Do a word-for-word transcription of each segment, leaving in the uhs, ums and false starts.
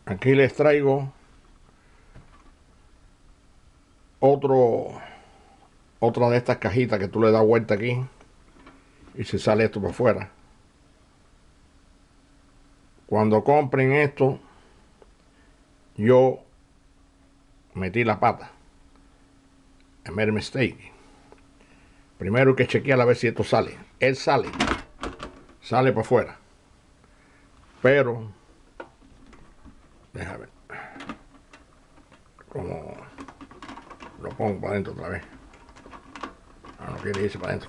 Aquí les traigo otro otra de estas cajitas que tú le das vuelta aquí y se sale esto por afuera. Cuando compren esto, yo metí la pata. I made a mistake. Primero hay que chequear a ver si esto sale. Él sale. Sale para afuera. Pero, déjame ver cómo lo pongo para adentro otra vez. Ah, no quiere irse para adentro.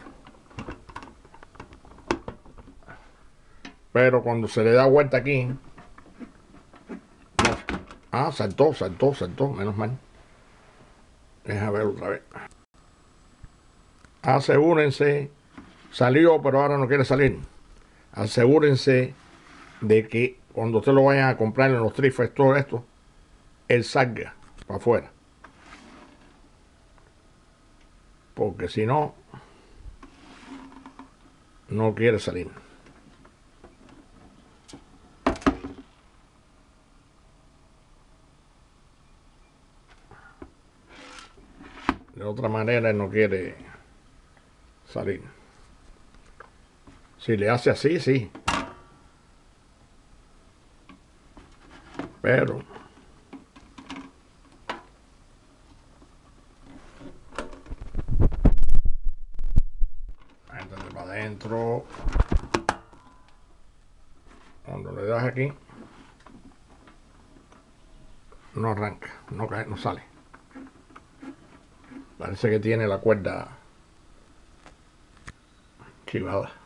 Pero cuando se le da vuelta aquí, no. Ah, saltó, saltó, saltó, menos mal. Deja ver otra vez. Asegúrense, salió, pero ahora no quiere salir. Asegúrense de que cuando usted lo vayan a comprar en los trifes, todo esto, él salga para afuera. Porque si no, no quiere salir. De otra manera, él no quiere salir. Si le hace así, sí. Pero entonces para adentro, cuando le das aquí, no arranca, no cae, no sale. Parece que tiene la cuerda chivada.